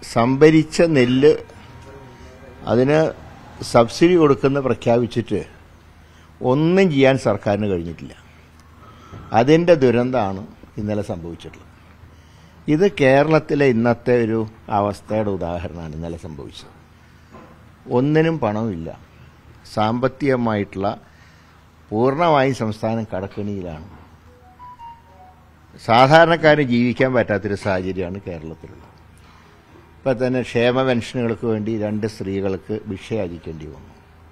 സംഭരിച്ച നെല്ല് അതിന് സബ്സിഡി കൊടുക്കുന്ന പ്രഖ്യാപിച്ചിട്ട് ഒന്നും ചെയ്യാൻ സർക്കാരിന് കഴിഞ്ഞിട്ടില്ല. അതിൻ്റെ ദുരന്തമാണ് ഇന്നലെ സംഭവിച്ചിട്ടുള്ളത്. ഇത് കേരളത്തിലെ ഇന്നത്തെ ഒരു അവസ്ഥയുടെ ഉദാഹരണമാണ് ഇന്നലെ സംഭവിച്ചത്. ഒന്നിനും പണമില്ല. സാമ്പത്തികമായിട്ടുള്ള പൂർണ്ണമായും സംസ്ഥാനം കടക്കെണിയിലാണ്. സാധാരണക്കാരന് ജീവിക്കാൻ പറ്റാത്തൊരു സാഹചര്യമാണ് കേരളത്തിലുള്ളത്. ഇപ്പം തന്നെ ക്ഷേമ പെൻഷനുകൾക്ക് വേണ്ടി 2 സ്ത്രീകൾക്ക് ഭിക്ഷയാചിക്കേണ്ടി വന്നു.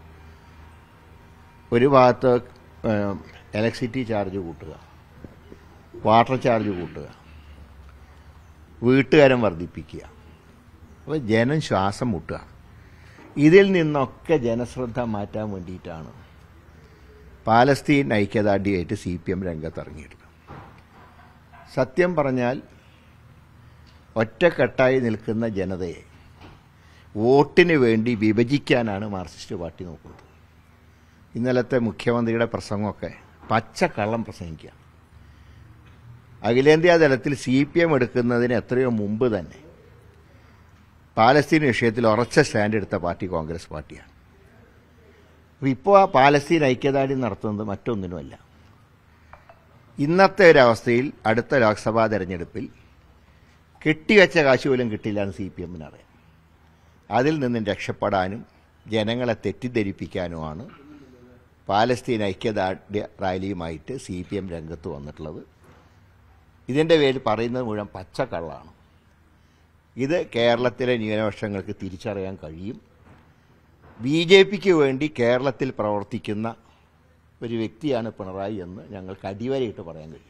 ഒരു ഭാഗത്ത് ഇലക്ട്രിസിറ്റി ചാർജ് കൂട്ടുക, വാട്ടർ ചാർജ് കൂട്ടുക, വീട്ടുകാരം വർദ്ധിപ്പിക്കുക. അപ്പോൾ ജനം ശ്വാസം മുട്ടുക. ഇതിൽ നിന്നൊക്കെ ജനശ്രദ്ധ മാറ്റാൻ വേണ്ടിയിട്ടാണ് പാലസ്തീൻ ഐക്യദാർഢ്യമായിട്ട് CPM രംഗത്തിറങ്ങിയിട്ടുള്ളത്. സത്യം പറഞ്ഞാൽ ഒറ്റക്കെട്ടായി നിൽക്കുന്ന ജനതയെ വോട്ടിന് വേണ്ടി വിഭജിക്കാനാണ് മാർക്സിസ്റ്റ് പാർട്ടി നോക്കുന്നത്. ഇന്നലത്തെ മുഖ്യമന്ത്രിയുടെ പ്രസംഗമൊക്കെ പച്ചക്കള്ളം പ്രസംഗിക്കുക. അഖിലേന്ത്യാ തലത്തിൽ CPM എടുക്കുന്നതിന് എത്രയോ മുമ്പ് തന്നെ പാലസ്തീൻ വിഷയത്തിൽ ഉറച്ച സ്റ്റാൻഡ് എടുത്ത പാർട്ടി കോൺഗ്രസ് പാർട്ടിയാണ്. ഇപ്പോൾ ആ പാലസ്തീൻ ഐക്യദാർഢ്യം നടത്തുന്നത് മറ്റൊന്നിനുമല്ല. ഇന്നത്തെ ഒരവസ്ഥയിൽ അടുത്ത ലോക്സഭാ തെരഞ്ഞെടുപ്പിൽ കെട്ടിവെച്ച കാശ് പോലും കിട്ടില്ല എന്ന് CPM-ന് അറിയാം. അതിൽ നിന്നും രക്ഷപ്പെടാനും ജനങ്ങളെ തെറ്റിദ്ധരിപ്പിക്കാനുമാണ് പാലസ്തീൻ ഐക്യദാർഢ്യ റാലിയുമായിട്ട് CPM രംഗത്ത് വന്നിട്ടുള്ളത്. ഇതിൻ്റെ പേരിൽ പറയുന്നത് മുഴുവൻ പച്ചക്കള്ളാണ്. ഇത് കേരളത്തിലെ ന്യൂനപക്ഷങ്ങൾക്ക് തിരിച്ചറിയാൻ കഴിയും. BJPക്ക് വേണ്ടി കേരളത്തിൽ പ്രവർത്തിക്കുന്ന ഒരു വ്യക്തിയാണ് പിണറായി എന്ന് ഞങ്ങൾക്ക് അടിവരയിട്ട് പറയാൻ കഴിയും.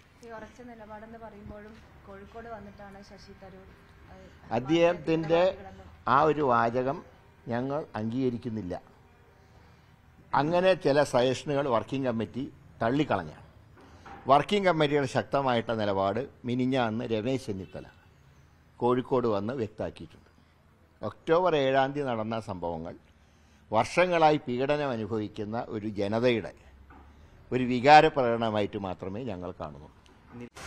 അദ്ദേഹത്തിൻ്റെ ആ ഒരു വാചകം ഞങ്ങൾ അംഗീകരിക്കുന്നില്ല. അങ്ങനെ ചില സജഷനുകൾ വർക്കിംഗ് കമ്മിറ്റി തള്ളിക്കളഞ്ഞാണ്. വർക്കിംഗ് കമ്മിറ്റിയുടെ ശക്തമായിട്ടുള്ള നിലപാട് മിനിഞ്ഞാന്ന് രമേശ് ചെന്നിത്തല കോഴിക്കോട് വന്ന് വ്യക്തമാക്കിയിട്ടുണ്ട്. ഒക്ടോബർ 7-ാം തീയതി നടന്ന സംഭവങ്ങൾ വർഷങ്ങളായി പീഡനം അനുഭവിക്കുന്ന ഒരു ജനതയുടെ ഒരു വികാരപ്രകടനമായിട്ട് മാത്രമേ ഞങ്ങൾ കാണുന്നുള്ളൂ.